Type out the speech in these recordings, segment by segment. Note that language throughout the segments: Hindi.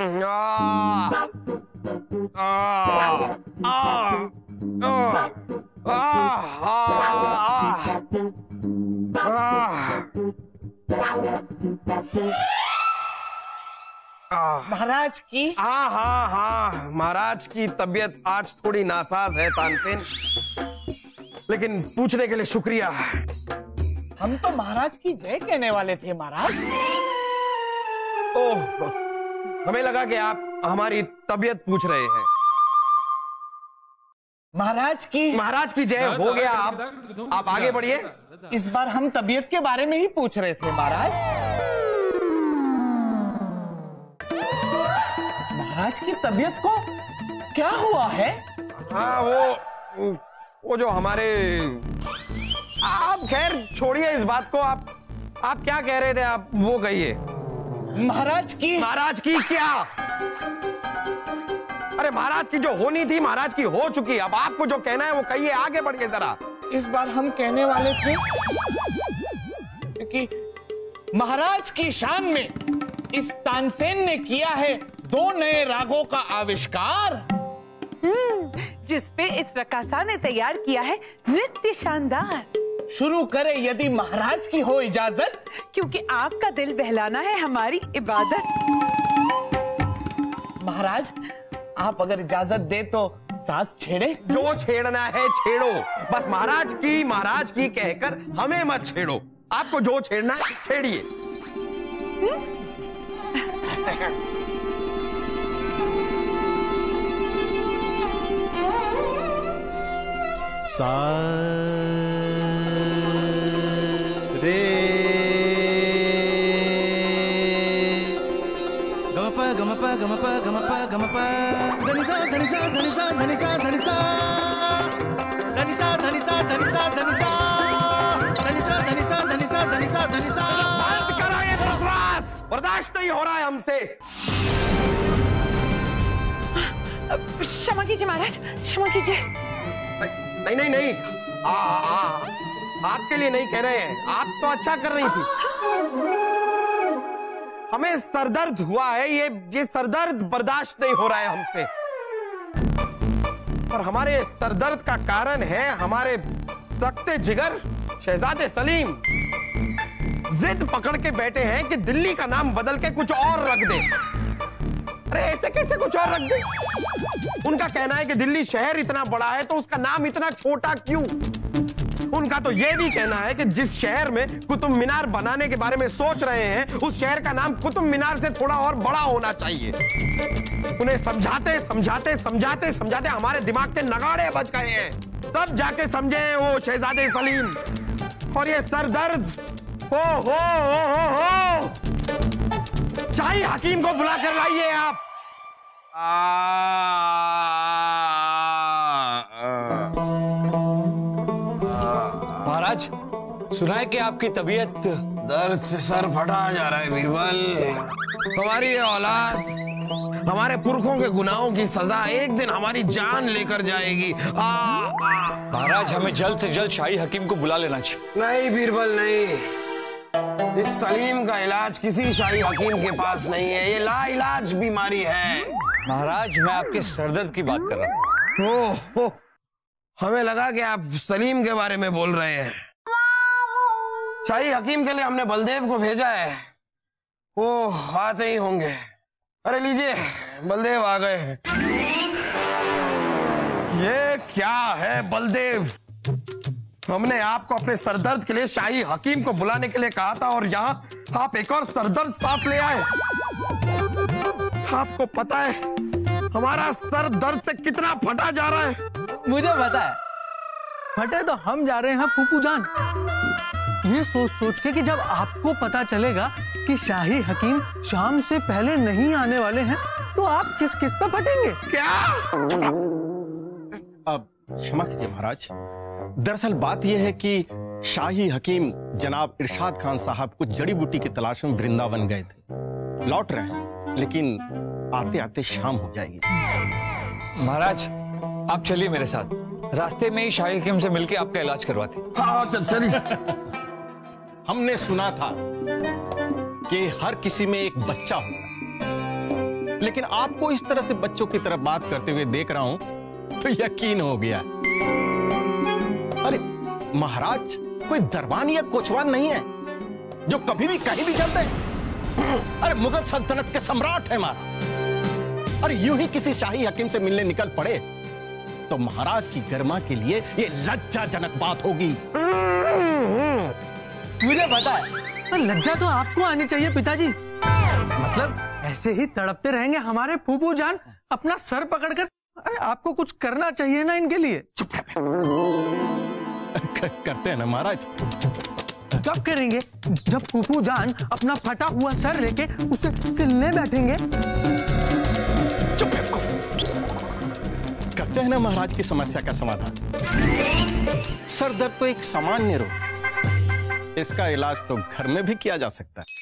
महाराज की हाँ, महाराज की तबीयत आज थोड़ी नासाज है तानसेन, लेकिन पूछने के लिए शुक्रिया। हम तो महाराज की जय कहने वाले थे महाराज। ओह, हमें लगा कि आप हमारी तबीयत पूछ रहे हैं। महाराज की जय हो गया। आप आगे बढ़िए। इस बार हम तबीयत के बारे में ही पूछ रहे थे महाराज। महाराज की तबीयत को क्या हुआ है? हाँ, वो जो हमारे, आप खैर छोड़िए इस बात को। आप क्या कह रहे थे? आप वो कहिए। महाराज की क्या? अरे महाराज की जो होनी थी महाराज की हो चुकी। अब आपको जो कहना है वो कहिए, आगे बढ़िए जरा। इस बार हम कहने वाले थे कि महाराज की शान में इस तानसेन ने किया है 2 नए रागों का आविष्कार, जिसपे इस रकासा ने तैयार किया है नृत्य शानदार। शुरू करें यदि महाराज की हो इजाजत, क्योंकि आपका दिल बहलाना है हमारी इबादत। महाराज, आप अगर इजाजत दे तो सांस छेड़े। जो छेड़ना है छेड़ो, बस महाराज की कहकर हमें मत छेड़ो। आपको जो छेड़ना है छेड़िए। रे गमपा धनिसा धनिसा धनिसा धनिसा धनिसा धनिसा धनिसा धनिसा धनिसा धनिसा धनिसा धनिसा धनिसा धनिसा। बंद करो ये बकवास, बर्दाश्त नहीं हो रहा है हमसे। क्षमा कीजिए महाराज, क्षमा कीजिए। नहीं, आपके लिए नहीं कह रहे हैं। आप तो अच्छा कर रही थी। हमें सरदर्द हुआ है, ये सरदर्द बर्दाश्त नहीं हो रहा है हमसे। और हमारे सरदर्द का कारण है हमारे तख्ते जिगर शहजादे सलीम। जिद पकड़ के बैठे हैं कि दिल्ली का नाम बदल के कुछ और रख दे। अरे ऐसे कैसे कुछ और रख दे? उनका कहना है कि दिल्ली शहर इतना बड़ा है तो उसका नाम इतना छोटा क्यों? उनका तो यह भी कहना है कि जिस शहर में कुतुब मीनार बनाने के बारे में सोच रहे हैं, उस शहर का नाम कुतुब मीनार से थोड़ा और बड़ा होना चाहिए। उन्हें समझाते समझाते समझाते समझाते हमारे दिमाग के नगाड़े बज गए हैं, तब जाके समझे वो शहजादे सलीम। और ये सरदर्द हो। शाही हकीम को बुला कर लाइए आप। महाराज, सुना है कि आपकी तबीयत दर्द से सर फटा जा रहा है बीरबल। हमारी ये औलाद हमारे पुरखों के गुनाहों की सजा एक दिन हमारी जान लेकर जाएगी। महाराज, हमें जल्द से जल्द शाही हकीम को बुला लेना चाहिए। नहीं बीरबल, नहीं। इस सलीम का इलाज किसी शाही हकीम के पास नहीं है। ये लाइलाज बीमारी है। महाराज, मैं आपके सरदर्द की बात कर रहा हूँ। ओह, हमें लगा कि आप सलीम के बारे में बोल रहे हैं। शाही हकीम के लिए हमने बलदेव को भेजा है, वो आते ही होंगे। अरे लीजिए, बलदेव आ गए हैं। ये क्या है बलदेव? हमने आपको अपने सरदर्द के लिए शाही हकीम को बुलाने के लिए कहा था और यहाँ आप एक और सरदर्द साथ ले आए। आपको पता है हमारा सर दर्द से कितना फटा जा रहा है? मुझे पता है, फटे तो हम जा रहे हैं फूफू जान। ये सोच के कि जब आपको पता चलेगा कि शाही हकीम शाम से पहले नहीं आने वाले हैं, तो आप किस किस पे फटेंगे? क्या? अब क्षमा कीजिए महाराज, दरअसल बात यह है कि शाही हकीम जनाब इरशाद खान साहब कुछ जड़ी बूटी की तलाश में वृंदावन गए थे। लौट रहे हैं, लेकिन आते आते शाम हो जाएगी। महाराज, आप चलिए मेरे साथ, रास्ते में ही शाही हकीम से मिलके आपका इलाज करवाते। हाँ चलिए। हमने सुना था कि हर किसी में एक बच्चा होता है, लेकिन आपको इस तरह से बच्चों की तरह बात करते हुए देख रहा हूं तो यकीन हो गया। अरे महाराज कोई दरबान या कोचवान नहीं है जो कभी भी कहीं भी चलते। अरे मुगल सल्तनत के सम्राट है महाराज। और यूं ही किसी शाही हकीम से मिलने निकल पड़े तो महाराज की गरिमा के लिए ये लज्जाजनक बात होगी। मुझे पता है, पर लज्जा तो आपको आनी चाहिए पिताजी। मतलब ऐसे ही तड़पते रहेंगे हमारे फूफू जान अपना सर पकड़कर? अरे आपको कुछ करना चाहिए ना इनके लिए। चुप रह। करते हैं ना महाराज। कब करेंगे? जब फूफू जान अपना फटा हुआ सर लेके उसे सिलने बैठेंगे। चुप है। करते हैं ना महाराज की समस्या का समाधान। सर दर्द तो एक सामान्य रोग, इसका इलाज तो घर में भी किया जा सकता है।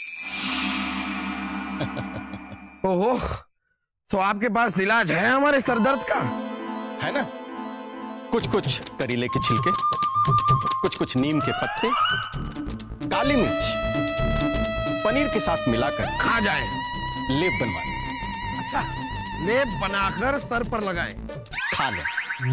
ओहो, तो आपके पास इलाज है हमारे सर दर्द का? है ना, कुछ कुछ करीले के छिलके, कुछ कुछ नीम के पत्ते, काली मिर्च पनीर के साथ मिलाकर खा जाएं। लेप बनवाएं। अच्छा, लेप बनाकर सर पर लगाएं, खा लें।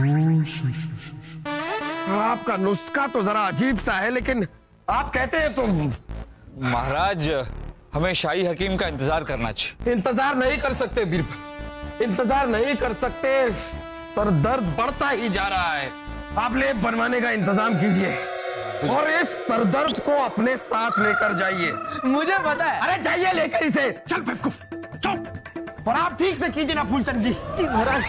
आपका नुस्खा तो जरा अजीब सा है, लेकिन आप कहते हैं तो। महाराज हमें शाही हकीम का इंतजार करना चाहिए। इंतजार नहीं कर सकते बीरबल, इंतजार नहीं कर सकते। सर दर्द बढ़ता ही जा रहा है। आप लेप बनवाने का इंतजाम कीजिए और इस सर दर्द को अपने साथ लेकर जाइए। मुझे पता है। अरे जाइए लेकर इसे। चल बेवकूफ, चुप। और आप ठीक से कीजिए ना फूलचंद जी। जी महाराज।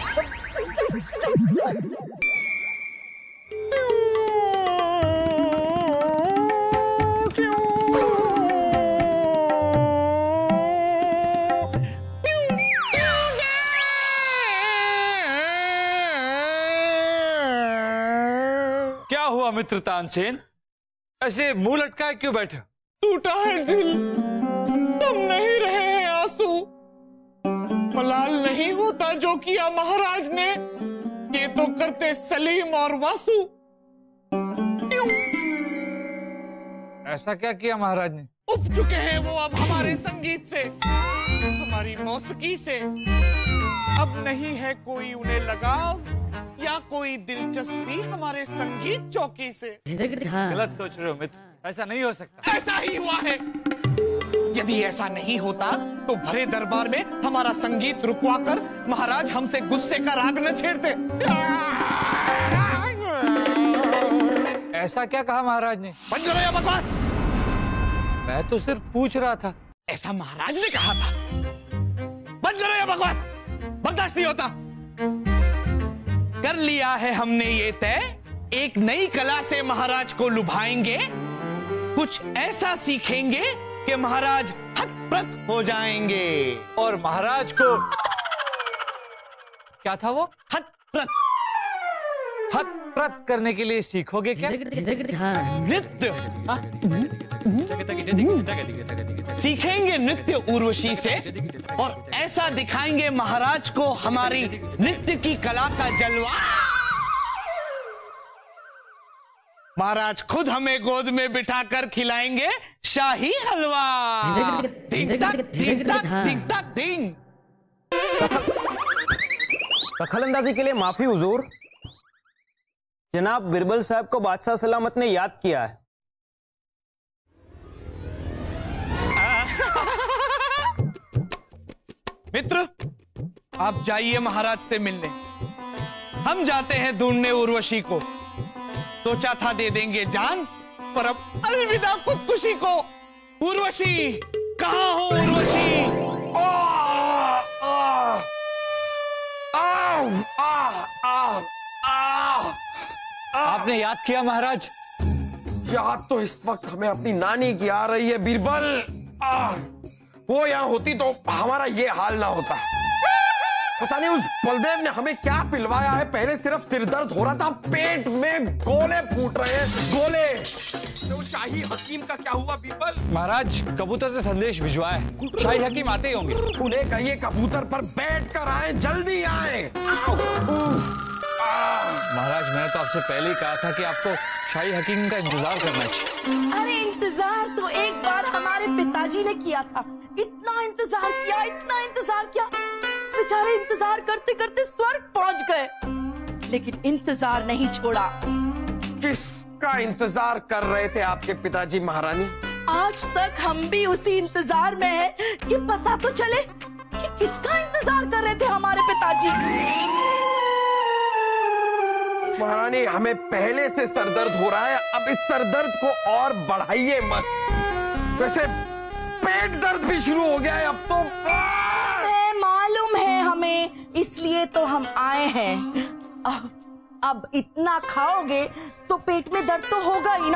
क्या हुआ मित्र तानसेन, ऐसे मुंह लटकाए क्यों बैठे? टूटा है दिल, तुम नहीं रहे हैं आंसू। मलाल नहीं होता जो किया महाराज ने, ये तो करते सलीम और वासु। ऐसा क्या किया महाराज ने? उब चुके हैं वो अब हमारे संगीत से, हमारी मौसीकी से। अब नहीं है कोई उन्हें लगाव या कोई दिलचस्पी हमारे संगीत चौकी से। गलत सोच रहे हो मित्र, ऐसा नहीं हो सकता। ऐसा ही हुआ है। यदि ऐसा नहीं होता तो भरे दरबार में हमारा संगीत रुकवाकर महाराज हमसे गुस्से का राग न छेड़ते। ऐसा क्या कहा महाराज ने? बंद करो ये बकवास। मैं तो सिर्फ पूछ रहा था। ऐसा महाराज ने कहा था। बंद करो ये बकवास, बर्दाश्त नहीं होता। कर लिया है हमने ये तय, एक नई कला से महाराज को लुभाएंगे। कुछ ऐसा सीखेंगे कि महाराज हतप्रत हो जाएंगे। और महाराज को क्या था वो? हतप्रत। हतप्रत करने के लिए सीखोगे क्या? नृत्य सीखेंगे, नृत्य उर्वशी से, और ऐसा दिखाएंगे महाराज को हमारी नृत्य की कला का जलवा। महाराज खुद हमें गोद में बिठाकर खिलाएंगे शाही हलवा। दिंग तक, दिंग तक, दिंग तक, दिंग। दखलंदाजी के लिए माफी हुजूर। जनाब बिरबल साहब को बादशाह सलामत ने याद किया है। मित्र, आप जाइए महाराज से मिलने, हम जाते हैं ढूंढने उर्वशी को। सोचा था दे देंगे जान, पर अब अलविदा खुदकुशी को। उर्वशी, कहाँ हो उर्वशी? आपने याद किया महाराज? याद तो इस वक्त हमें अपनी नानी की आ रही है बीरबल। वो यहाँ होती तो हमारा ये हाल ना होता। पता नहीं उस बलदेव ने हमें क्या पिलवाया है। पहले सिर्फ सिर दर्द हो रहा था, पेट में गोले फूट रहे हैं, गोले। तो शाही हकीम का क्या हुआ बीरबल? महाराज कबूतर से संदेश भिजवाया है, शाही हकीम आते ही होंगे। उन्हें कहिए कबूतर पर बैठ कर आए, जल्दी आए। महाराज मैंने तो आपसे पहले ही कहा था कि आपको शाही हकीम का इंतजार करना चाहिए। अरे इंतजार तो एक बार हमारे पिताजी ने किया था। इतना इंतजार किया, इतना इंतजार किया, बेचारे इंतजार करते करते स्वर्ग पहुंच गए, लेकिन इंतजार नहीं छोड़ा। किसका इंतजार कर रहे थे आपके पिताजी महारानी? आज तक हम भी उसी इंतजार में हैं कि पता तो चले कि किसका इंतजार कर रहे थे हमारे पिताजी। महारानी, हमें पहले से सरदर्द हो रहा है, अब इस सरदर्द को और बढ़ाइए मत। वैसे पेट दर्द भी शुरू हो गया है अब तो। मालूम है हमें, इसलिए तो हम आए हैं। अब इतना खाओगे तो पेट में दर्द तो होगा ही ना।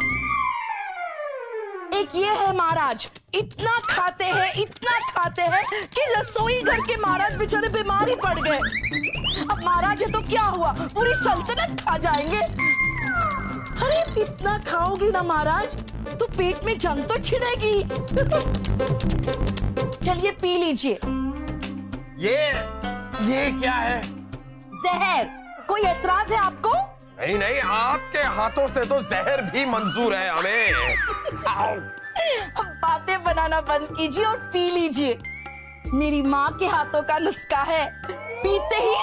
एक ये है महाराज, इतना खाते हैं कि रसोई घर के महाराज बेचारे बीमार ही पड़ गए। अब महाराज है तो क्या हुआ, पूरी सल्तनत खा जाएंगे। अरे इतना खाओगे ना महाराज तो पेट में जंग तो छिड़ेगी। चलिए पी लीजिए। ये क्या है? जहर। कोई एतराज है आपको? नहीं नहीं, आपके हाथों से तो जहर भी मंजूर है हमें। अब बातें बनाना बंद कीजिए और पी लीजिए। मेरी माँ के हाथों का नुस्खा है, पीते ही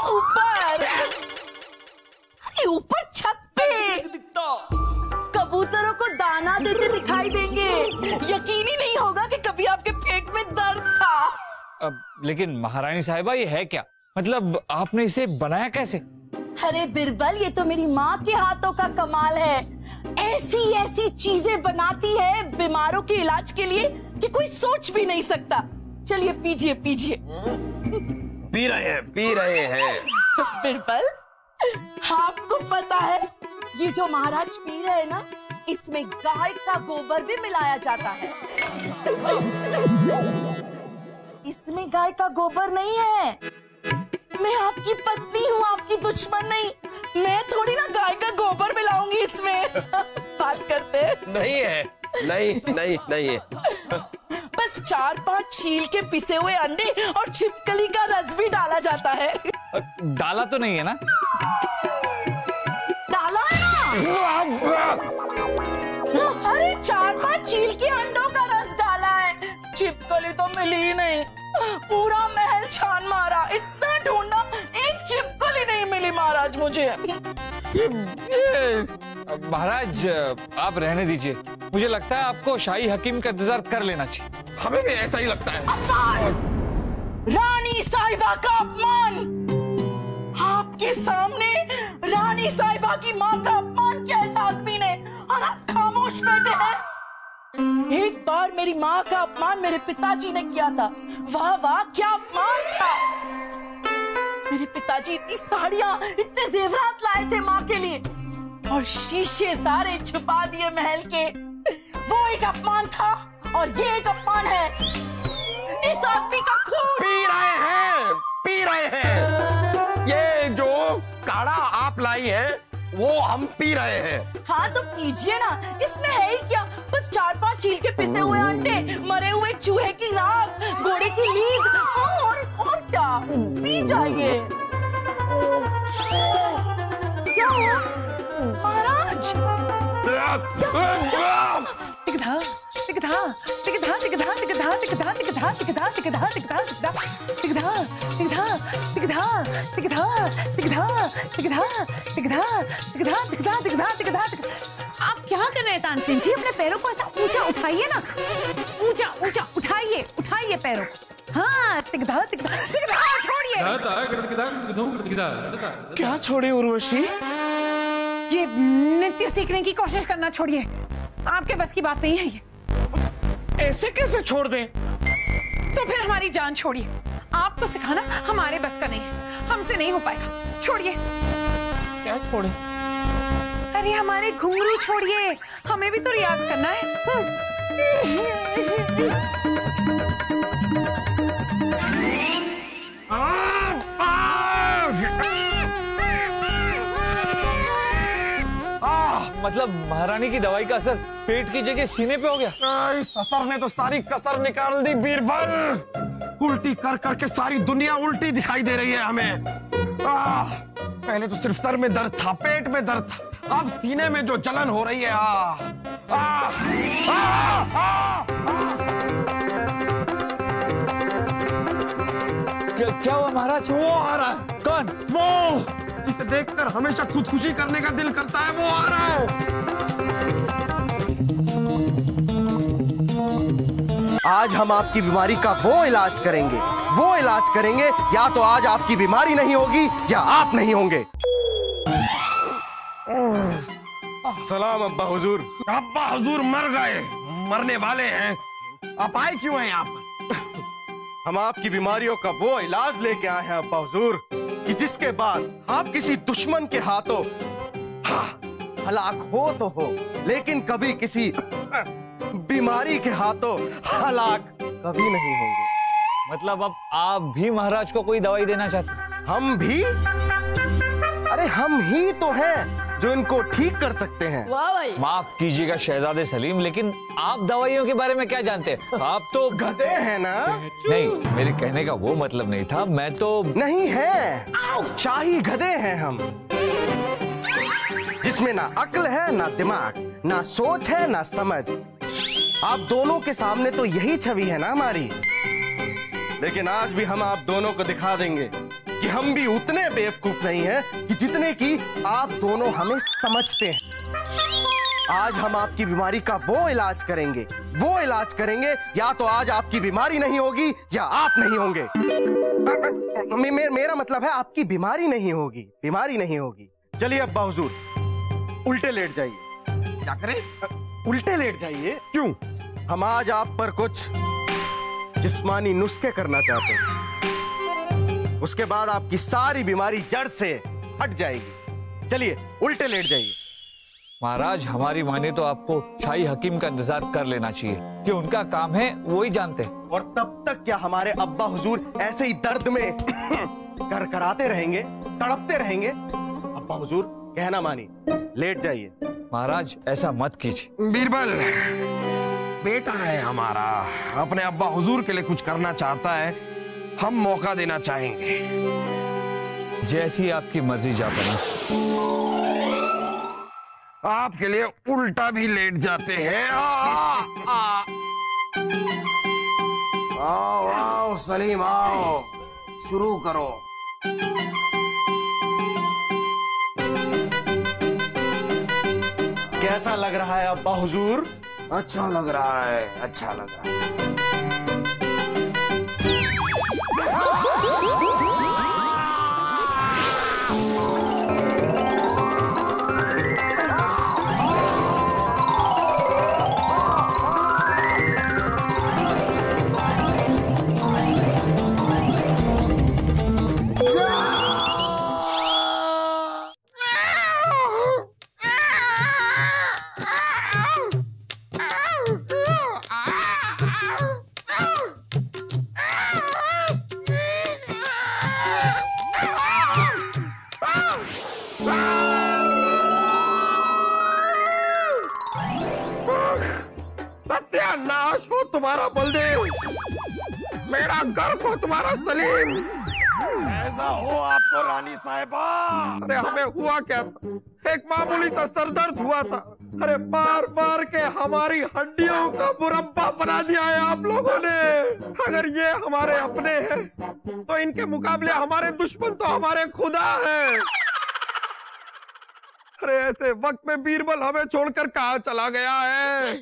ऊपर छत पे कबूतरों को दाना देते दिखाई देंगे। यकीन ही नहीं होगा कि कभी आपके पेट में दर्द था। लेकिन महारानी साहिबा, ये है क्या? मतलब आपने इसे बनाया कैसे? अरे बिरबल, ये तो मेरी माँ के हाथों का कमाल है। ऐसी चीजें बनाती है बीमारों के इलाज के लिए कि कोई सोच भी नहीं सकता। चलिए पीजिए। पी रहे हैं। बिरबल, आपको पता है ये जो महाराज पी रहे हैं ना, इसमें गाय का गोबर भी मिलाया जाता है। इसमें गाय का गोबर नहीं है। मैं आपकी पत्नी हूँ, आपकी दुश्मन नहीं। मैं थोड़ी ना गाय का गोबर मिलाऊंगी इसमें। बात करते नहीं है। बस 4-5 छील के पिसे हुए अंडे और छिपकली का रस भी डाला जाता है। डाला तो नहीं है ना? डाला है ना। अरे 4-5 छील के अंडों का रस डाला है। छिपकली तो मिली ही नहीं। पूरा महल छान मारा, इतना ढूंढा, एक छिपकली नहीं मिली महाराज मुझे। महाराज, आप रहने दीजिए। मुझे लगता है आपको शाही हकीम का इंतजार कर लेना चाहिए। हमें भी ऐसा ही लगता है। अपमान! रानी साहिबा का अपमान! आपके सामने रानी साहिबा की माँ का अपमान किया इस आदमी ने, और आप खामोश बैठे हैं। एक बार मेरी माँ का अपमान मेरे पिताजी ने किया था। वाह वाह, क्या अपमान था। मेरे पिताजी इतनी साड़ियाँ, इतने जेवरात लाए थे माँ के लिए, और शीशे सारे छुपा दिए महल के। वो एक अपमान था, और ये एक अपमान है। इस आदमी का खून पी रहे हैं। ये जो काढ़ा आप लाई है वो हम पी रहे हैं। हाँ तो पीजिए ना, इसमें है ही क्या। बस 4-5 छील के पिसे हुए अंडे, मरे हुए चूहे की राख, घोड़े की लीद, और क्या। पी जाइए। क्या हुआ महाराज? आप क्या कर रहे हैं तानसेन जी? अपने पैरों को ऐसा ऊंचा उठाइए ना, ऊंचा उठाइए पैरों। हाँ, छोड़िए। क्या छोड़े उर्वशी? ये नृत्य सीखने की कोशिश करना छोड़िए। आपके बस की बात नहीं है ये। ऐसे कैसे छोड़ दें? तो फिर हमारी जान छोड़िए। आपको सिखाना हमारे बस का नहीं है, हमसे नहीं हो पाएगा। छोड़िए। क्या छोड़े? अरे हमारे घुंघरू छोड़िए, हमें भी तो रियाज करना है। मतलब महारानी की दवाई का असर पेट की जगह सीने पे हो गया। इस असर ने तो सारी कसर निकाल दी बीरबल। उल्टी कर करके सारी दुनिया उल्टी दिखाई दे रही है हमें। पहले तो सिर्फ सर में दर्द था, पेट में दर्द था, अब सीने में जो जलन हो रही है। क्या हुआ महाराज? वो आ रहा है। कौन? वो जिसे देखकर हमेशा खुदकुशी करने का दिल करता है, वो आ रहा है। आज हम आपकी बीमारी का वो इलाज करेंगे, या तो आज आपकी बीमारी नहीं होगी या आप नहीं होंगे। सलाम अब्बा हुजूर। अब्बा हुजूर मर गए, मरने वाले हैं। आप आए क्यों हैं यहाँ पर? हम आपकी बीमारियों का वो इलाज लेके आए हैं अब्बा हुजूर, कि जिसके बाद आप किसी दुश्मन के हाथों हलाक हो तो हो, लेकिन कभी किसी बीमारी के हाथों हलाक कभी नहीं होंगे। मतलब अब आप भी महाराज को कोई दवाई देना चाहते हैं? हम भी? अरे हम ही तो हैं जो इनको ठीक कर सकते हैं। वाह भाई। माफ कीजिएगा शहजादे सलीम, लेकिन आप दवाइयों के बारे में क्या जानते हैं? आप तो गधे हैं ना? नहीं, मेरे कहने का वो मतलब नहीं था। मैं तो नहीं है, शाही गधे हैं हम, जिसमें ना अक्ल है ना दिमाग, ना सोच है ना समझ। आप दोनों के सामने तो यही छवि है ना हमारी, लेकिन आज भी हम आप दोनों को दिखा देंगे कि हम भी उतने बेवकूफ नहीं हैं कि जितने की आप दोनों हमें समझते हैं। आज हम आपकी बीमारी का वो इलाज करेंगे, या तो आज आपकी बीमारी नहीं होगी या आप नहीं होंगे। मेरा मतलब है आपकी बीमारी नहीं होगी। चलिए अब्बा हुजूर, उल्टे लेट जाइए। क्या करें? उल्टे लेट जाइए। क्यों? हम आज आप पर कुछ जिस्मानी नुस्खे करना चाहते हैं, उसके बाद आपकी सारी बीमारी जड़ से हट जाएगी। चलिए उल्टे लेट जाइए। महाराज हमारी माने तो आपको शाही हकीम का इंतजार कर लेना चाहिए, कि उनका काम है वो ही जानते हैं। और तब तक क्या हमारे अब्बा हुजूर ऐसे ही दर्द में करकराते रहेंगे, तड़पते रहेंगे? अब्बा हुजूर कहना मानिए, लेट जाइए। महाराज ऐसा मत कीजिए। बीरबल बेटा है हमारा, अपने अब्बा हुजूर के लिए कुछ करना चाहता है, हम मौका देना चाहेंगे। जैसी आपकी मर्जी जा बनी। आपके लिए उल्टा भी लेट जाते हैं। आओ आओ सलीम आओ, शुरू करो। कैसा लग रहा है अब्बा हुजूर? अच्छा लग रहा है, अच्छा लग रहा है। सत्यानाश हो तुम्हारा बलदेव, मेरा गर्व हो तुम्हारा सलीम। ऐसा हो आपको रानी साहिबा। अरे हमें हुआ क्या था? एक मामूली सा सरदर्द हुआ था। अरे मार मार के हमारी हड्डियों का मुरब्बा बना दिया है आप लोगों ने। अगर ये हमारे अपने हैं तो इनके मुकाबले हमारे दुश्मन तो हमारे खुदा हैं। अरे ऐसे वक्त में बीरबल हमें छोड़कर कहाँ चला गया है?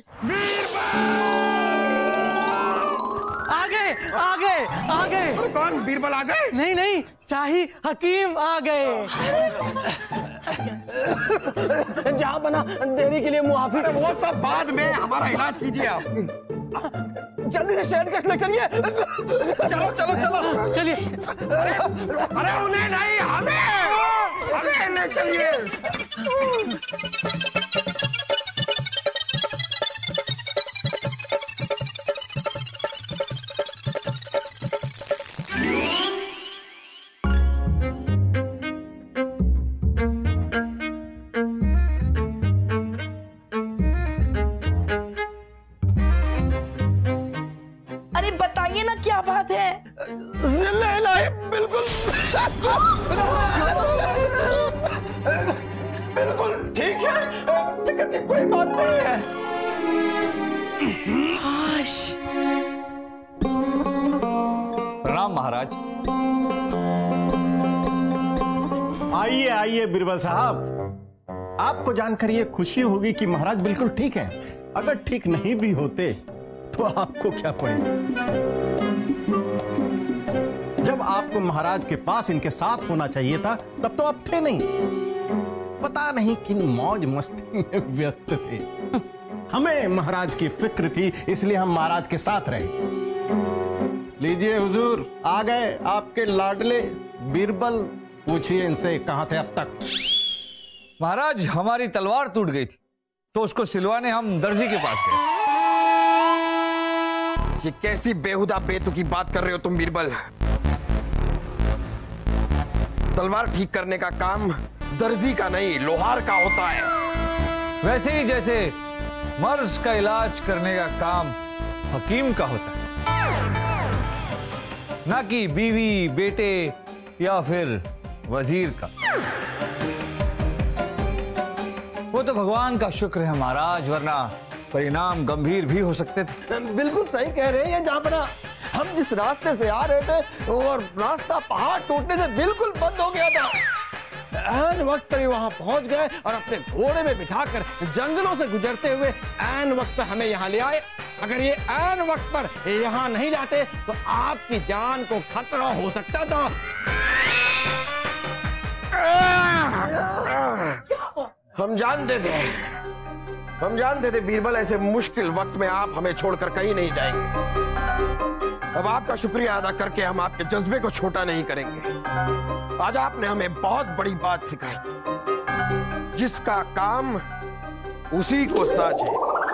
आ गए। कौन? बीरबल आ गए? नहीं, शाही हकीम आ गए। जहाँ बना देरी के लिए मुआफी। वो सब बाद में, हमारा इलाज कीजिए आप। जल्दी से शहर का चलिए। चलो चलिए। अरे उन्हें नहीं, हमें ले चलिए। अरे बताइए ना क्या बात है? बिल्कुल ठीक है, फिक्र की कोई बात नहीं है। प्रणाम महाराज। आइए आइए बीरबल साहब, आपको जानकर ये खुशी होगी कि महाराज बिल्कुल ठीक है। अगर ठीक नहीं भी होते तो आपको क्या पड़े। जब आपको महाराज के पास इनके साथ होना चाहिए था तब तो आप थे नहीं, पता नहीं किन मौज मस्ती में व्यस्त थे। हमें महाराज की फिक्र थी, इसलिए हम महाराज के साथ रहे। लीजिए हुजूर, आ गए आपके लाडले बीरबल। पूछिए इनसे कहां थे अब तक। महाराज, हमारी तलवार टूट गई थी तो उसको सिलवाने हम दर्जी के पास गए। ये कैसी बेहुदा बेतुकी बात कर रहे हो तुम बीरबल। तलवार ठीक करने का काम दर्जी का नहीं, लोहार का होता है। वैसे ही जैसे मर्ज का इलाज करने का काम हकीम का होता है, ना कि बीवी, बेटे या फिर वजीर का। वो तो भगवान का शुक्र है महाराज, वरना परिणाम गंभीर भी हो सकते थे। बिल्कुल सही कह रहे हैं जहांपना। हम जिस रास्ते से आ रहे थे वो रास्ता पहाड़ टूटने से बिल्कुल बंद हो गया था। ऐन वक्त पर ही वहां पहुंच गए और अपने घोड़े में बिठाकर जंगलों से गुजरते हुए ऐन वक्त पर हमें यहाँ ले आए। अगर ये ऐन वक्त पर यहाँ नहीं जाते तो आपकी जान को खतरा हो सकता था। हम जानते थे बीरबल, ऐसे मुश्किल वक्त में आप हमें छोड़कर कहीं नहीं जाएंगे। अब आपका शुक्रिया अदा करके हम आपके जज्बे को छोटा नहीं करेंगे। आज आपने हमें बहुत बड़ी बात सिखाई। जिसका काम उसी को साझे।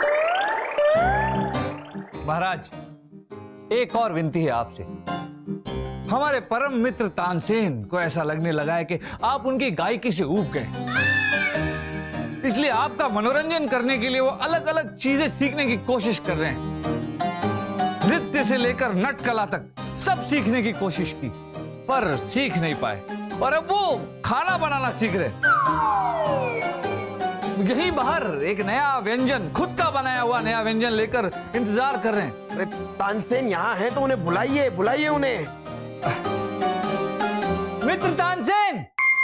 महाराज, एक और विनती है आपसे। हमारे परम मित्र तानसेन को ऐसा लगने लगा है कि आप उनकी गायकी से ऊब गए, इसलिए आपका मनोरंजन करने के लिए वो अलग अलग चीजें सीखने की कोशिश कर रहे हैं। नृत्य से लेकर नट कला तक सब सीखने की कोशिश की, पर सीख नहीं पाए। और अब वो खाना बनाना सीख रहे। यहीं बाहर एक नया व्यंजन, खुद का बनाया हुआ नया व्यंजन लेकर इंतजार कर रहे हैं। अरे तानसेन यहाँ है तो उन्हें बुलाइए उन्हें। मित्र तानसेन,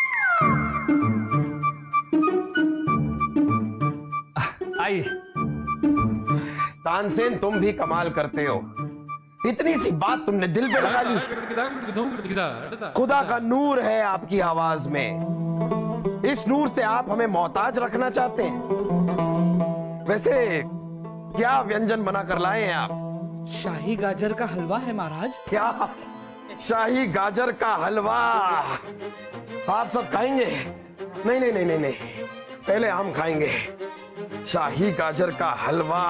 आइए। तानसेन, तुम भी कमाल करते हो। इतनी सी बात तुमने दिल पे लगा ली। खुदा का नूर है आपकी आवाज में। इस नूर से आप हमें मोहताज रखना चाहते हैं। वैसे क्या व्यंजन बनाकर लाए हैं आप? शाही गाजर का हलवा है महाराज। क्या? शाही गाजर का हलवा आप सब खाएंगे? नहीं, पहले हम खाएंगे शाही गाजर का हलवा।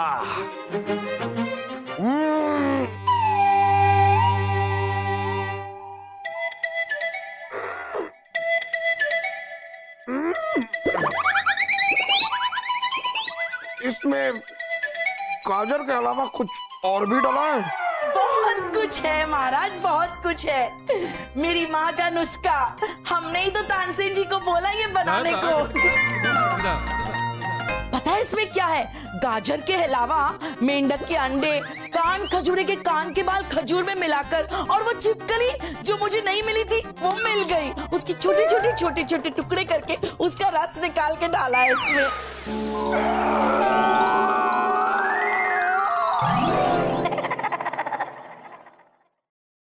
इसमें गाजर के अलावा कुछ और भी डला है? बहुत कुछ है महाराज, बहुत कुछ है। मेरी माँ का नुस्खा, हमने ही तो तानसेन जी को बोला ये बनाने को। पता है इसमें क्या है? गाजर के अलावा मेंढक के अंडे, कान खजूरे के कान के बाल खजूर में मिलाकर, और वो छिपकली जो मुझे नहीं मिली थी वो मिल गई, उसकी छोटे छोटे टुकड़े करके उसका रस निकाल के डाला है इसमें।